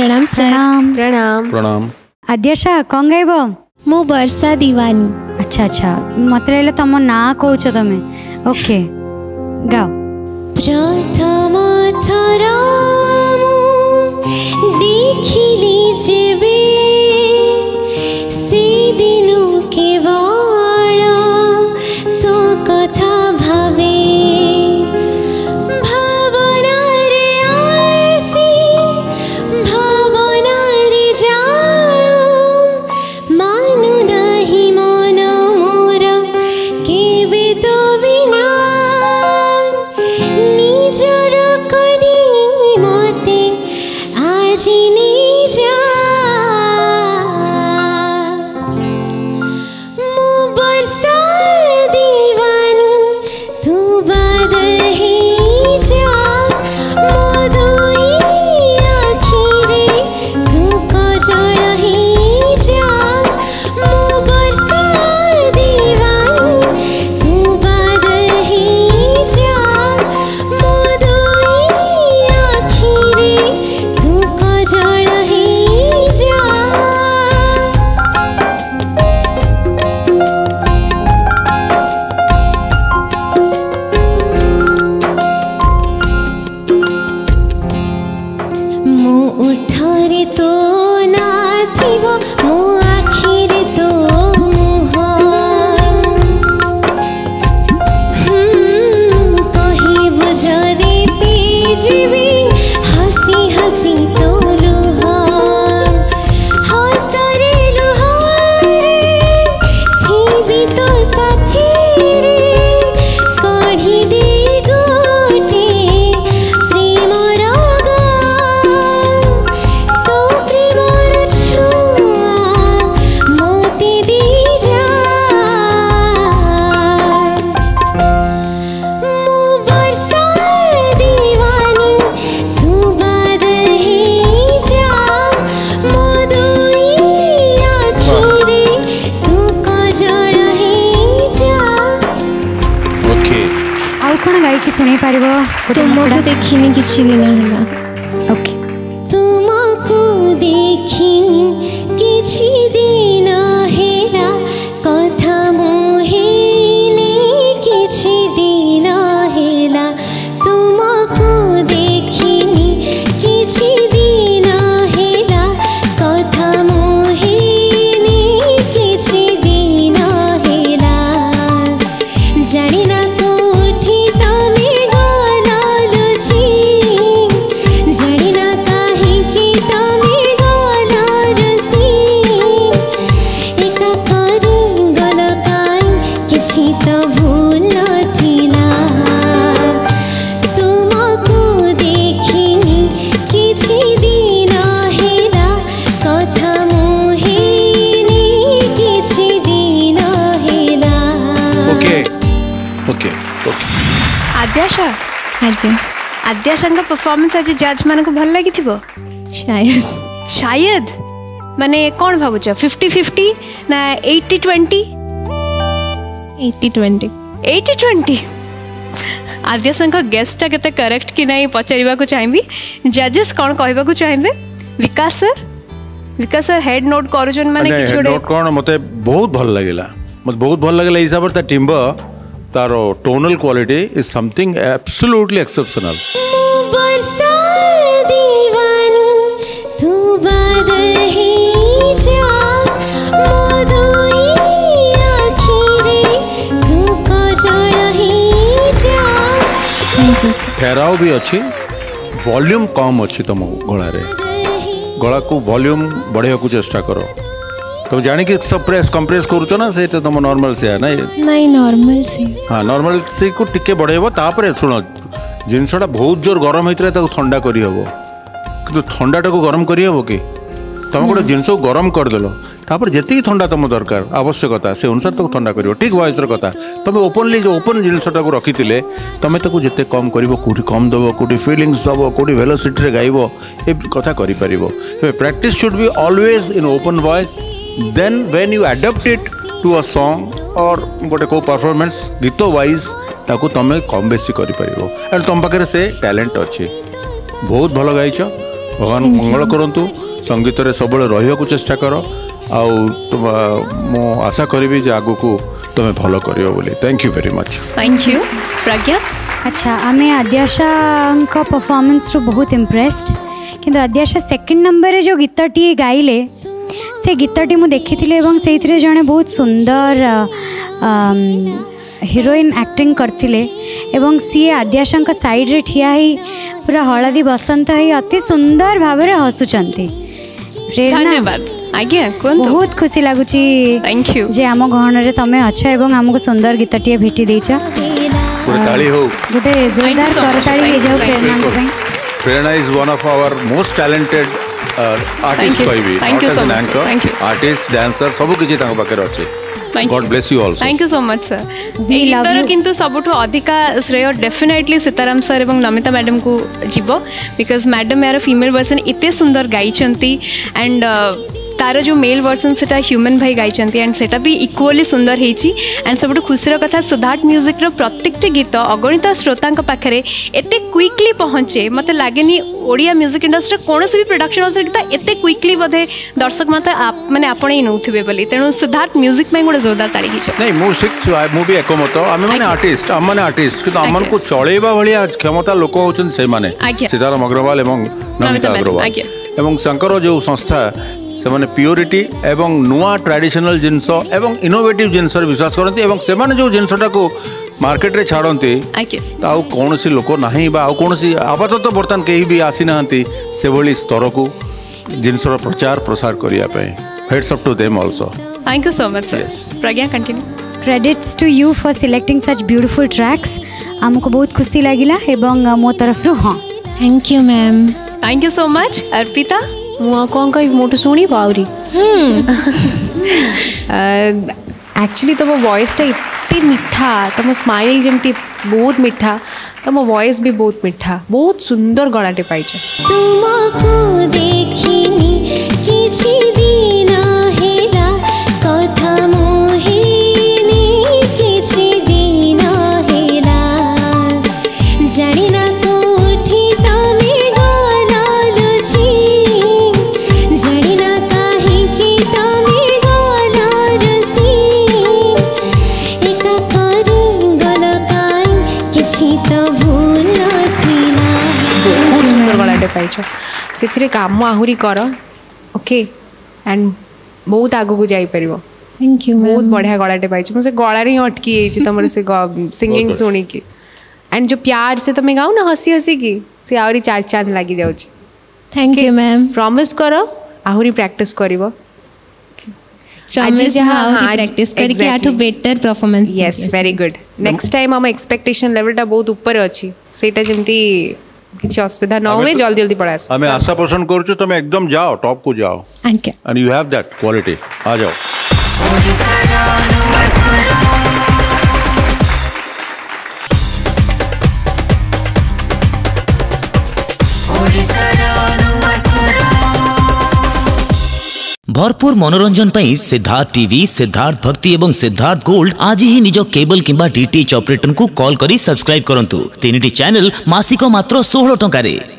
प्रणाम सर। प्रणाम प्रणाम। आद्याशा कौन गाइब? मु वर्षा दीवानी। अच्छा अच्छा मत लगे तुम ना कौच तमें ओके गाओ। प्रथम थर देखिली जेबे से दिनु केवल तो कथा भावे भावना रे आसी भावना रे जाओ मानु नहीं मन मोर केबे तो बिना निजर करी मते आज निजा मो वर्षा दीवानी तू बादल ही जा मो दुई आखिरे तू कजल ही जा मो वर्षा दीवानी तू बादल ही जा मो दुई आखिरे तू कजल ही जा। मो उठरे तो ना थिबो मो आखिरे तो मुह कहिबो जदि पीजिबी हसी हसी तो लुह हसरे लुहरे थिबी तो साथी रे कढ़ी दे गोटे प्रेमर तो प्रेमर छुआ मोती दी जा मो वर्षा दीवानी तू बादल ही जा मो दुई आखिरे तू कजल ही जा। ओके आउ कौन गाई कि शुणी पार? तुमको देखिनी किछि दिन हला ओके तुमको देखिनी किछि दिन हेला कथा मोहेनी किछि दिन हेला तुमको देखिनी किछि दिन हेला कथा मोहेनी किछि दिन हेला जानी ना कोठी तमे गलालुची जानी ना काहे कि तमे गलारसी एका करू गलकाई किछि त भूल नथिला तुमको देखिनी किछि दिन हेला कथा मोहेनी किछि दिन हेला। Okay okay okay. आद्याशा आज्ञा आद्याशा परफॉर्मेंस आज जज मान को भल लगी थिबो शायद शायद माने कौन भावुच 50-50 ना 80-20? 80-20 80-20 आद्याशा गेस्टा केते करेक्ट कि नहीं पचारिबा को चाहिबी। जजेस कौन कहबा को चाहिबे? विकास सर हेड नोट करूछन माने कि छोड़े नोट कौन मते बहुत भल लागला मते बहुत भल लागला हिसाब ता टिम्बर तारो tonal quality is something absolutely exceptional. वर्षा दीवानी तू बादल ही जा मो दुई आखिरे तू कजल ही जा। फेराव भी अच्छी वॉल्यूम कम अच्छी तुम गला रे गला को वॉल्यूम बढ़िया को चेष्टा करो। तुम जानी कि सब प्रेस कंप्रेस करूछ ना से तो तुम नॉर्मल से है नहीं नॉर्मल से हाँ नॉर्मल से को टिके बढ़ेबो तापर सुनो जिनसटा बहुत जोर गरम होइतरा ताको ठंडा करी हबो किंतु ठंडाटा को गरम करी हबो कि तुम गोटे जिनस गरम कर देलो तापर जेतिकी ठंडा तुम दरकार आवश्यकता से अनुसार ताको ठंडा करिवो ठीक वॉइस रो कथा तुम ओपनली जो ओपन जिनसटा को रखितिले तुम ताको जेते कम करिवो कोठी कम दबो कोठी फीलिंग्स दबो कोठी वेलोसिटी रे गाइबो ए कथा करि परिवो। Practice should be always in open voice then when you adapt it to a song or गोटे को परफॉर्मेंस गीत वाइज ताको तमे कम बेसी करि परिवो एंड तुम पाखरे से टैलेंट अछि बहुत भलो गाइछ भगवान मंगल करंतु संगीत रे सब रहिବାକୁ चेष्टा कर मु आशा करी जे आगु को तुम्हें भलो करियो बोली thank you very much thank you Pragya अच्छा आमे आद्याशा का परफॉर्मेंस रो बहुत इम्प्रेस्ड किंतु आद्याशा सेकंड नंबर रे जो गीतटी गाइले से गीतटी मु देखिथिले एवं सेइथरे जने बहुत सुंदर हीरोइन एक्टिंग करथिले एवं सी आद्याशा का साइड रे ठिया ही पूरा हळदी बसंत ही अति सुंदर भाव रे हसुचंती धन्यवाद आज्ञा कोन बहुत खुशी लागुची थैंक यू जे आम गहन रे तमे अच्छा एवं हमको सुंदर गीतटी भेटी देइछा पूरे ताली हो गोटे जोरदार करताली हे जाऊ प्रेरणा को पई Prerana is one of our most talented artist कहबी एंकर आर्टिस्ट डांसर सब किछि तांको पाकर अछि god bless you also thank you so much sir ए गीतर किंतु सबठो अधिका श्रेय डेफिनेटली सीताराम सर एवं नमिता मैडम को जीवो बिकॉज मैडम यार फीमेल वर्जन इतने सुंदर गाइछंती एंड तार जो मेल वर्जन से ह्यूमन भाई गाइछंती एंड सेटा भी इक्वली सुंदर हेची एंड सबठो खुशीर कथा सिद्धार्थ म्यूजिक रो प्रत्येक गीत अगणित श्रोता पाखे एते क्विकली पहुँचे मत लगे ओडिया म्यूजिक इंडस्ट्री कौन भी प्रोडक्शन हाउस गीत एते क्विकली बोधे दर्शक मत माने आपणे नौथिबे बोली तेणु सिद्धार्थ म्यूजिक में गोटे जोरदार ताली हिच नहीं मु भी एकमत आमे माने आर्टिस्ट हम माने आर्टिस्ट कि हमन को चलेबा भलिया क्षमता लोक होचन से माने सीताराम अग्रवाल एवं नमिता अग्रवाल एवं शंकर जो संस्था से माने प्योरिटी एवं नुआ ट्रेडिशनल जिनस एवं इनोवेटिव जिनस विश्वास करते एवं से माने जो जिनसटा को मार्केट रे छाड़ते आउ कौन सी लोक नहीं बा आउ कौन सी आपातत बर्तमान कहीं भी आसी नांती से भली स्तर को जिनसर प्रचार प्रसार करिया पे heads up to them also thank you so much sir Pragya continue credits to you for selecting such beautiful tracks हमको बहुत खुशी लागिला एवं मो तरफ रो हां thank you ma'am thank you so much Arpita मुआ कौन कही मोटू शुणी पावरी एक्चुअली तुम वॉइसटा इतनी मीठा तुम स्माइल जमती बहुत मीठा तुम वॉइस भी बहुत मीठा बहुत सुंदर गलाटे पाइछ तुमको देखिनी किछि दिन हेला कथा मोहिनी किछि दिन हेला जानी ना कोठी तमे गलालुची जानी ना काहे कि तमे गलारसी एका करू गलकाई किछि त भूल नथिला बहुत सुंदर गलाटे पाइछ से काम आहुरी कर ओके एंड बहुत आगू जाई परिबो थैंक यू बहुत बढ़िया गलाटे पाइछ मुझे गलारे ही अटकी जाइछि तमर से सिंगिंग सुनी की एंड जो प्यार से तुम गाओ ना हसी हसी की से आहुरी चार चार लागी जाउछि थैंक यू मैम प्रॉमिस करो आहुरी प्रैक्टिस करिवो प्रॉमिस प्रैक्टिस करके आठो better performance yes very good next time हम एक्सपेक्टेशन लेवल टा बहुत ऊपर अछि सेटा जेमती किछि असुविधा न होवे जल्दी जल्दी पड़ास हमें आशा पोषण करू तुम एकदम जाओ टॉप को जाओ and you have that quality आ जाओ भरपूर मनोरंजन पर सिद्धार्थ टीवी सिद्धार्थ भक्ति एवं सिद्धार्थ गोल्ड आज ही निज केबल किंबा डीटीएच ऑपरेटर को कॉल करी सब्सक्राइब करंतु 3टी चैनल मासिक मात्र 16 टंका रे।